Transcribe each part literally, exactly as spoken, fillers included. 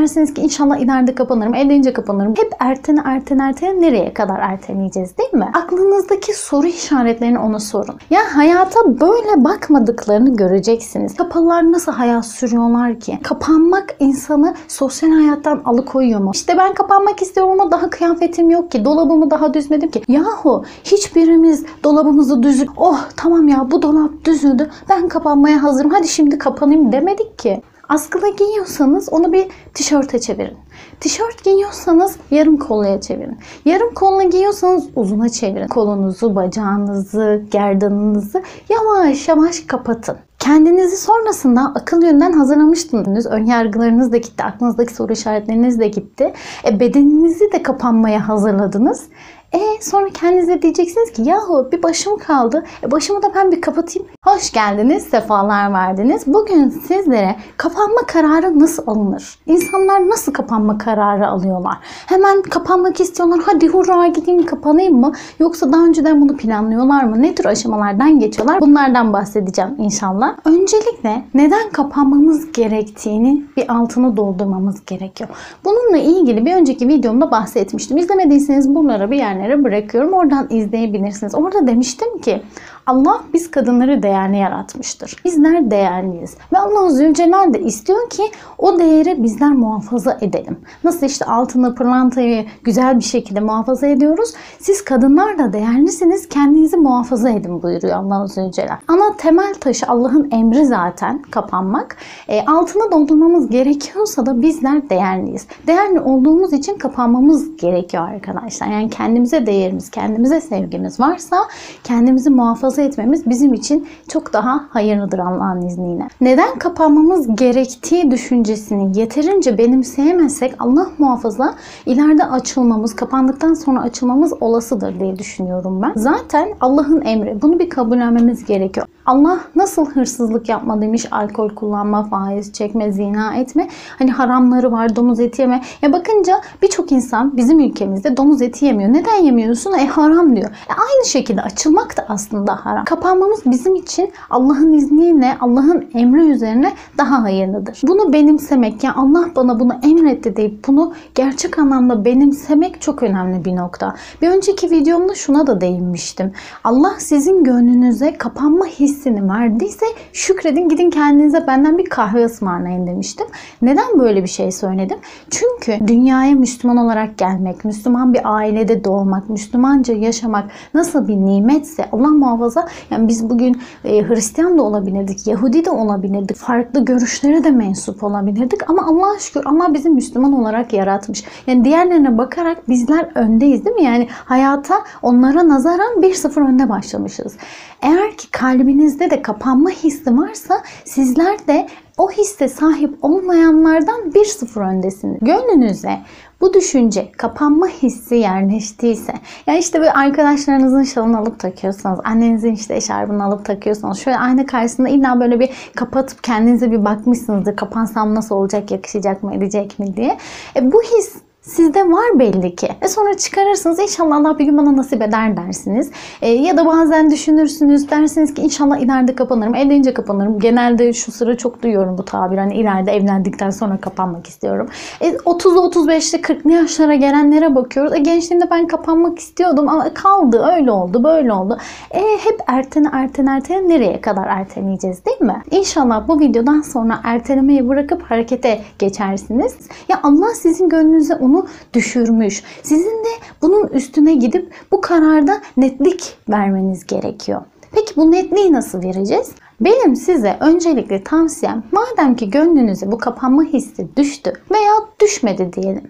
Dersiniz ki inşallah ileride kapanırım, evlenince kapanırım. Hep ertene ertene ertene nereye kadar erteleyeceğiz değil mi? Aklınızdaki soru işaretlerini ona sorun. Ya hayata böyle bakmadıklarını göreceksiniz. Kapalılar nasıl hayat sürüyorlar ki? Kapanmak insanı sosyal hayattan alıkoyuyor mu? İşte ben kapanmak istiyorum ama daha kıyafetim yok ki. Dolabımı daha düzmedim ki. Yahu hiçbirimiz dolabımızı düzüp oh tamam ya bu dolap düzüldü. Ben kapanmaya hazırım. Hadi şimdi kapanayım demedik ki. Askılı giyiyorsanız onu bir tişörte çevirin. Tişört giyiyorsanız yarım kolluya çevirin. Yarım kollu giyiyorsanız uzuna çevirin. Kolunuzu, bacağınızı, gerdanınızı yavaş yavaş kapatın. Kendinizi sonrasında akıl yönden hazırlamıştınız. Önyargılarınız da gitti. Aklınızdaki soru işaretleriniz de gitti. E, bedeninizi de kapanmaya hazırladınız. E sonra kendinize diyeceksiniz ki yahu bir başım kaldı. E başımı da ben bir kapatayım. Hoş geldiniz, sefalar verdiniz. Bugün sizlere kapanma kararı nasıl alınır? İnsanlar nasıl kapanma kararı alıyorlar? Hemen kapanmak istiyorlar. Hadi hurra gideyim kapanayım mı? Yoksa daha önceden bunu planlıyorlar mı? Ne tür aşamalardan geçiyorlar? Bunlardan bahsedeceğim inşallah. Öncelikle neden kapanmamız gerektiğini bir altını doldurmamız gerekiyor. Bununla ilgili bir önceki videomda bahsetmiştim. İzlemediyseniz bunlara bir yerlere bırakıyorum. Oradan izleyebilirsiniz. Orada demiştim ki Allah biz kadınları değerli yaratmıştır. Bizler değerliyiz. Ve Allah Zülcelal de istiyor ki o değeri bizler muhafaza edelim. Nasıl işte altını, pırlantayı güzel bir şekilde muhafaza ediyoruz. Siz kadınlar da değerlisiniz. Kendinizi muhafaza edin buyuruyor Allah Zülcelal. Ana temel taşı Allah'ın emri zaten kapanmak. E, altını doldurmamız gerekiyorsa da bizler değerliyiz. Değerli olduğumuz için kapanmamız gerekiyor arkadaşlar. Yani kendimize değerimiz, kendimize sevgimiz varsa kendimizi muhafaza etmemiz bizim için çok daha hayırlıdır Allah'ın izniyle. Neden kapanmamız gerektiği düşüncesini yeterince benimseyemezsek Allah muhafaza ileride açılmamız, kapandıktan sonra açılmamız olasıdır diye düşünüyorum ben. Zaten Allah'ın emri. Bunu bir kabullenmemiz gerekiyor. Allah nasıl hırsızlık yapma demiş, alkol kullanma, faiz çekme, zina etme. Hani haramları var, domuz eti yeme. Ya bakınca birçok insan bizim ülkemizde domuz eti yemiyor. Neden yemiyorsun? E haram diyor. E aynı şekilde açılmak da aslında haram. Kapanmamız bizim için Allah'ın izniyle, Allah'ın emri üzerine daha hayırlıdır. Bunu benimsemek, yani Allah bana bunu emretti deyip bunu gerçek anlamda benimsemek çok önemli bir nokta. Bir önceki videomda şuna da değinmiştim. Allah sizin gönlünüze kapanma hissini verdiyse şükredin, gidin kendinize benden bir kahve ısmarlayın demiştim. Neden böyle bir şey söyledim? Çünkü dünyaya Müslüman olarak gelmek, Müslüman bir ailede doğmak, Müslümanca yaşamak nasıl bir nimetse Allah muhafaza, yani biz bugün e, Hristiyan da olabilirdik, Yahudi de olabilirdik, farklı görüşlere de mensup olabilirdik ama Allah'a şükür Allah bizi Müslüman olarak yaratmış. Yani diğerlerine bakarak bizler öndeyiz değil mi? Yani hayata onlara nazaran bir sıfır önde başlamışız. Eğer ki kalbinizde de kapanma hissi varsa sizler de o hisse sahip olmayanlardan bir sıfır öndesiniz. Gönlünüze bu düşünce, kapanma hissi yerleştiyse, yani işte böyle arkadaşlarınızın şalını alıp takıyorsanız, annenizin işte eşarbını alıp takıyorsanız, şöyle ayna karşısında illa böyle bir kapatıp kendinize bir bakmışsınızdır. Kapansam nasıl olacak, yakışacak mı, edecek mi diye. E bu his sizde var belli ki. E sonra çıkarırsınız. İnşallah Allah bir gün bana nasip eder dersiniz. E, ya da bazen düşünürsünüz. Dersiniz ki inşallah ileride kapanırım. Evlenince kapanırım. Genelde şu sıra çok duyuyorum bu tabir. Hani ileride evlendikten sonra kapanmak istiyorum. E, otuzlu, otuz beşli, kırklı yaşlara gelenlere bakıyoruz. E, gençliğimde ben kapanmak istiyordum ama kaldı. Öyle oldu, böyle oldu. E, hep ertene ertene ertene nereye kadar erteleyeceğiz değil mi? İnşallah bu videodan sonra ertelemeyi bırakıp harekete geçersiniz. Ya Allah sizin gönlünüze onu düşürmüş. Sizin de bunun üstüne gidip bu kararda netlik vermeniz gerekiyor. Peki bu netliği nasıl vereceğiz? Benim size öncelikle tavsiyem, madem ki gönlünüze bu kapanma hissi düştü veya düşmedi diyelim.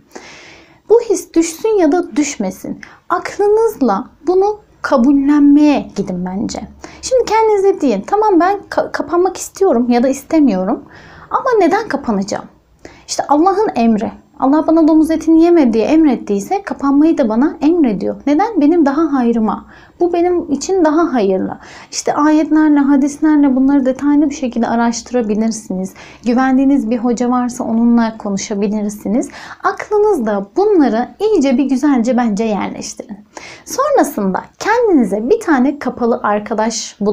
Bu his düşsün ya da düşmesin. Aklınızla bunu kabullenmeye gidin bence. Şimdi kendinize deyin, tamam ben ka- kapanmak istiyorum ya da istemiyorum ama neden kapanacağım? İşte Allah'ın emri. Allah bana domuz etini yeme diye emrettiyse kapanmayı da bana emrediyor. Neden? Benim daha hayrıma. Bu benim için daha hayırlı. İşte ayetlerle, hadislerle bunları detaylı bir şekilde araştırabilirsiniz. Güvendiğiniz bir hoca varsa onunla konuşabilirsiniz. Aklınızda bunları iyice bir güzelce bence yerleştirin. Sonrasında kendinize bir tane kapalı arkadaş bulun.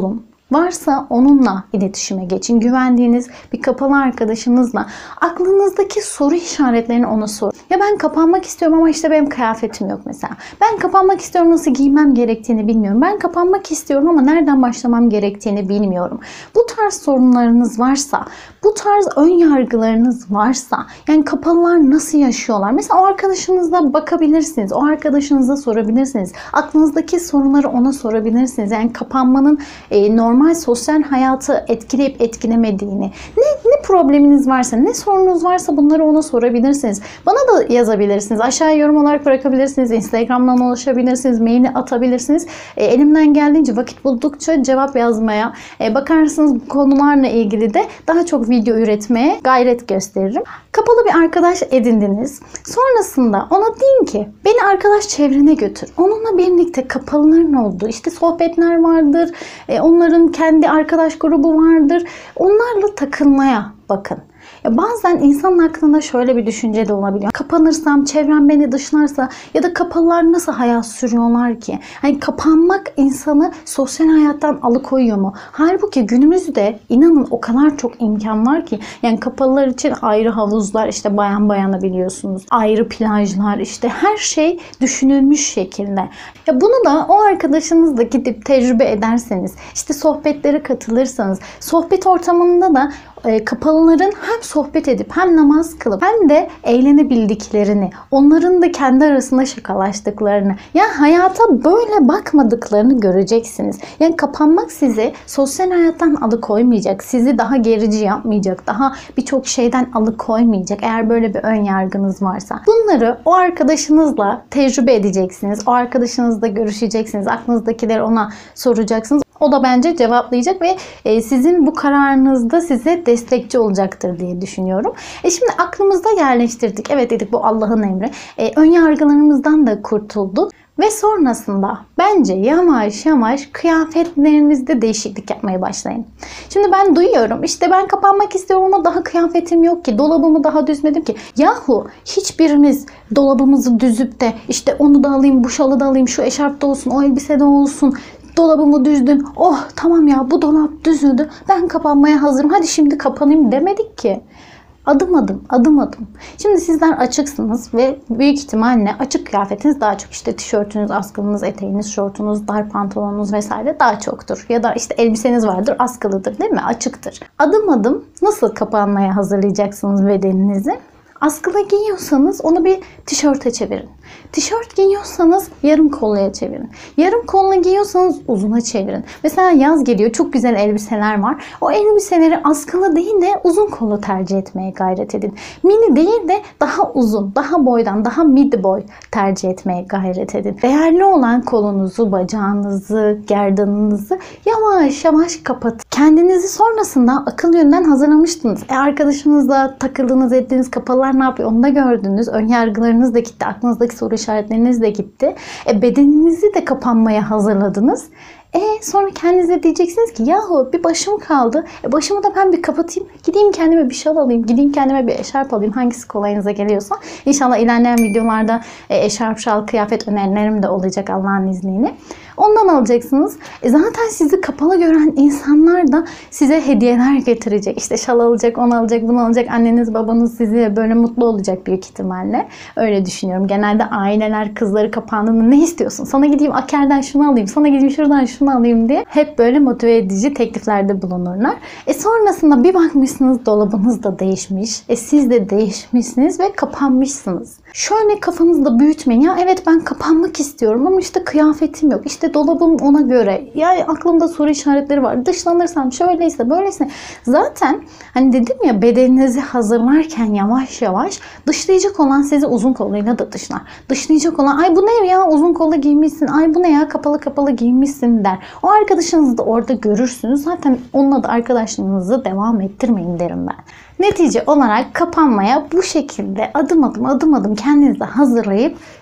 varsa onunla iletişime geçin. Güvendiğiniz bir kapalı arkadaşınızla aklınızdaki soru işaretlerini ona sorun. Ya ben kapanmak istiyorum ama işte benim kıyafetim yok mesela. Ben kapanmak istiyorum, nasıl giymem gerektiğini bilmiyorum. Ben kapanmak istiyorum ama nereden başlamam gerektiğini bilmiyorum. Bu tarz sorunlarınız varsa, bu tarz ön yargılarınız varsa, yani kapalılar nasıl yaşıyorlar? Mesela o arkadaşınızla bakabilirsiniz. O arkadaşınıza sorabilirsiniz. Aklınızdaki sorunları ona sorabilirsiniz. Yani kapanmanın e, normal sosyal hayatı etkileyip etkilemediğini, ne, ne probleminiz varsa, ne sorunuz varsa bunları ona sorabilirsiniz. Bana da yazabilirsiniz. Aşağıya yorum olarak bırakabilirsiniz. Instagram'dan ulaşabilirsiniz. Maili atabilirsiniz. E, elimden geldiğince vakit buldukça cevap yazmaya, e, bakarsınız bu konularla ilgili de daha çok video üretmeye gayret gösteririm. Kapalı bir arkadaş edindiniz. Sonrasında ona deyin ki beni arkadaş çevrene götür. Onunla birlikte kapalıların olduğu işte sohbetler vardır. E, onların kendi arkadaş grubu vardır. Onlarla takılmaya bakın. Ya bazen insanın aklında şöyle bir düşünce de olabiliyor. Kapanırsam, çevrem beni dışlarsa ya da kapalılar nasıl hayat sürüyorlar ki? Hani kapanmak insanı sosyal hayattan alıkoyuyor mu? Halbuki günümüzde inanın o kadar çok imkan var ki. Yani kapalılar için ayrı havuzlar, işte bayan bayana biliyorsunuz. Ayrı plajlar, işte her şey düşünülmüş şekilde. Ya bunu da o arkadaşınızla gidip tecrübe ederseniz, işte sohbetlere katılırsanız, sohbet ortamında da e, kapalıların hem sohbet edip hem namaz kılıp hem de eğlenebildiklerini, onların da kendi arasında şakalaştıklarını, yani hayata böyle bakmadıklarını göreceksiniz. Yani kapanmak sizi sosyal hayattan alıkoymayacak, sizi daha gerici yapmayacak, daha birçok şeyden alıkoymayacak eğer böyle bir ön yargınız varsa. Bunları o arkadaşınızla tecrübe edeceksiniz. O arkadaşınızla görüşeceksiniz. Aklınızdakileri ona soracaksınız. O da bence cevaplayacak ve sizin bu kararınızda size destekçi olacaktır diye düşünüyorum. E şimdi aklımızda yerleştirdik. Evet dedik, bu Allah'ın emri. E, ön yargılarımızdan da kurtulduk. Ve sonrasında bence yavaş yavaş kıyafetlerinizde değişiklik yapmaya başlayın. Şimdi ben duyuyorum, işte ben kapanmak istiyorum ama daha kıyafetim yok ki, dolabımı daha düzmedim ki. Yahu hiçbirimiz dolabımızı düzüp de işte onu da alayım, bu şalı da alayım, şu eşarp da olsun, o elbise de olsun, dolabımı düzdüm, oh tamam ya bu dolap düzüldü, ben kapanmaya hazırım, hadi şimdi kapanayım demedik ki. Adım adım, adım adım. Şimdi sizler açıksınız ve büyük ihtimalle açık kıyafetiniz daha çok, işte tişörtünüz, askılınız, eteğiniz, şortunuz, dar pantolonunuz vesaire daha çoktur. Ya da işte elbiseniz vardır, askılıdır değil mi? Açıktır. Adım adım nasıl kapanmaya hazırlayacaksınız bedeninizi? Askılı giyiyorsanız onu bir tişörte çevirin. Tişört giyiyorsanız yarım kolluya çevirin. Yarım kollu giyiyorsanız uzuna çevirin. Mesela yaz geliyor, çok güzel elbiseler var. O elbiseleri askılı değil de uzun kollu tercih etmeye gayret edin. Mini değil de daha uzun, daha boydan, daha mid boy tercih etmeye gayret edin. Değerli olan kolunuzu, bacağınızı, gerdanınızı yavaş yavaş kapatın. Kendinizi sonrasında akıl yönden hazırlamıştınız. E arkadaşınızla takıldığınız, ettiğiniz kapalılar ne yapıyor onu da gördünüz. Önyargılarınız da gitti. Aklınızdaki soru işaretleriniz de gitti. E bedeninizi de kapanmaya hazırladınız. E sonra kendinize diyeceksiniz ki yahu bir başım kaldı. E başımı da ben bir kapatayım. Gideyim kendime bir şal alayım. Gideyim kendime bir eşarp alayım. Hangisi kolayınıza geliyorsa. İnşallah ilerleyen videolarda e, eşarp, şal, kıyafet önerilerim de olacak Allah'ın izniyle. Ondan alacaksınız. E zaten sizi kapalı gören insanlar da size hediyeler getirecek. İşte şal alacak, onu alacak, bunu alacak. Anneniz, babanız sizi böyle mutlu olacak büyük ihtimalle. Öyle düşünüyorum. Genelde aileler kızları kapandığında ne istiyorsun? Sana gideyim Aker'den şunu alayım, sana gideyim şuradan şunu alayım diye hep böyle motive edici tekliflerde bulunurlar. E sonrasında bir bakmışsınız dolabınız da değişmiş. E siz de değişmişsiniz ve kapanmışsınız. Şöyle kafanızda büyütmeyin. Ya evet ben kapanmak istiyorum ama işte kıyafetim yok. İşte dolabım ona göre. Yani aklımda soru işaretleri var. Dışlanırsam şöyleyse böyleyse. Zaten hani dedim ya, bedeninizi hazırlarken yavaş yavaş dışlayacak olan sizi uzun kolluyla da dışlar. Dışlayacak olan ay bu ne ya uzun kollu giymişsin. Ay bu ne ya kapalı kapalı giymişsin der. O arkadaşınızı da orada görürsünüz. Zaten onunla da arkadaşlığınızı devam ettirmeyin derim ben. Netice olarak kapanmaya bu şekilde adım adım adım adım kendinizi hazırlayıp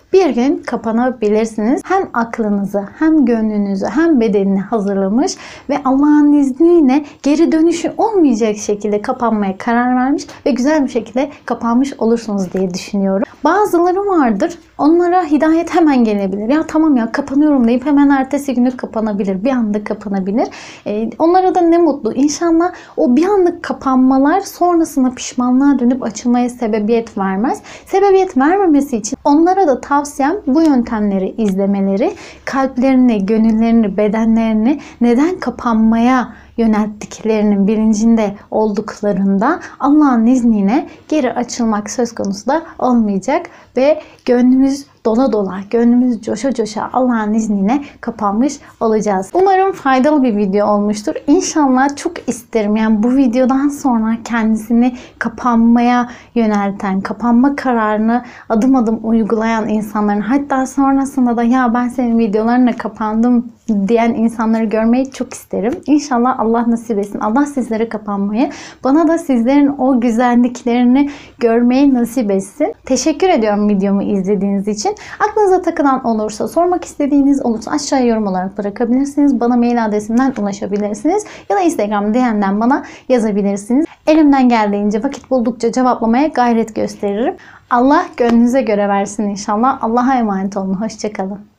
bir gün kapanabilirsiniz. Hem aklınızı hem gönlünüzü hem bedenini hazırlamış ve Allah'ın izniyle geri dönüşü olmayacak şekilde kapanmaya karar vermiş ve güzel bir şekilde kapanmış olursunuz diye düşünüyorum. Bazıları vardır, onlara hidayet hemen gelebilir. Ya tamam ya kapanıyorum deyip hemen ertesi günü kapanabilir. Bir anda kapanabilir. Ee, onlara da ne mutlu. İnşallah o bir anlık kapanmalar sonrasında pişmanlığa dönüp açılmaya sebebiyet vermez. Sebebiyet vermemesi için onlara da tavsiyem bu yöntemleri izlemeleri, kalplerini, gönüllerini, bedenlerini neden kapanmaya yönelttiklerinin bilincinde olduklarında Allah'ın izniyle geri açılmak söz konusu da olmayacak ve gönlümüz dola dola, gönlümüz coşa coşa Allah'ın izniyle kapanmış olacağız. Umarım faydalı bir video olmuştur. İnşallah çok isterim. Yani bu videodan sonra kendisini kapanmaya yönelten, kapanma kararını adım adım uygulayan insanların, hatta sonrasında da ya ben senin videolarına kapandım diyen insanları görmeyi çok isterim. İnşallah Allah nasip etsin. Allah sizlere kapanmayı, bana da sizlerin o güzelliklerini görmeyi nasip etsin. Teşekkür ediyorum videomu izlediğiniz için. Aklınıza takılan olursa, sormak istediğiniz olursa aşağıya yorum olarak bırakabilirsiniz. Bana mail adresimden ulaşabilirsiniz. Ya da Instagram D M'den bana yazabilirsiniz. Elimden geldiğince vakit buldukça cevaplamaya gayret gösteririm. Allah gönlünüze göre versin inşallah. Allah'a emanet olun. Hoşça kalın.